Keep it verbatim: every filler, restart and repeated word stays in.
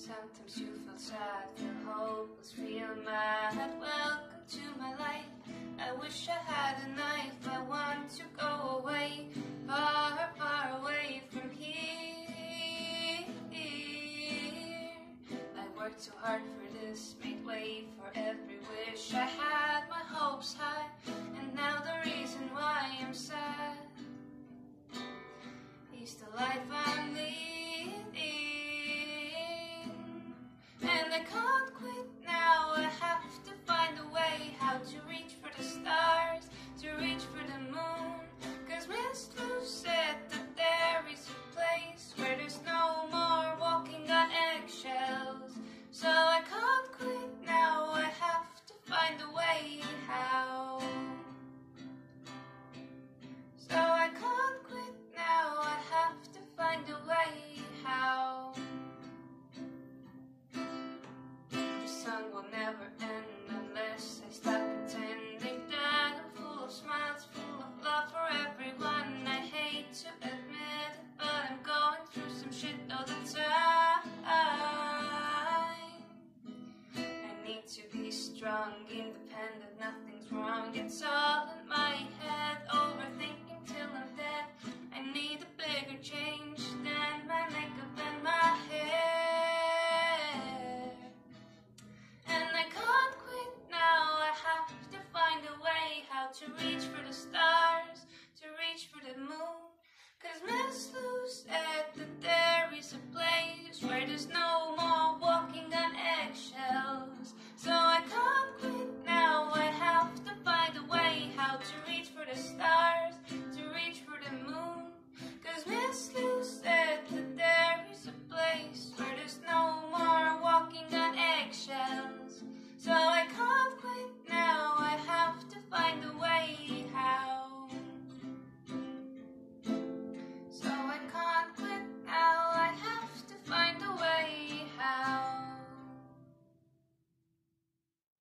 Sometimes you feel sad, feel hopeless, feel mad. Welcome to my life. I wish I had a knife. I want to go away, far, far away from here. I worked too hard for this, made way for every wish. I had my hopes high, and now the reason why I'm sad is the life I'm leading. And I can't quit now, I have to find a way how to reach for the stars, to reach for the moon. Cause Mister Lou said that there is a place where there's no more walking on eggshells. So I can't quit now, I have to find a way how. So I can't quit now, I have to find a way how. The sun will never end unless I stop pretending that I'm full of smiles, full of love for everyone. I hate to admit it, but I'm going through some shit all the time. I need to be strong, independent, nothing's wrong, it's all in my head.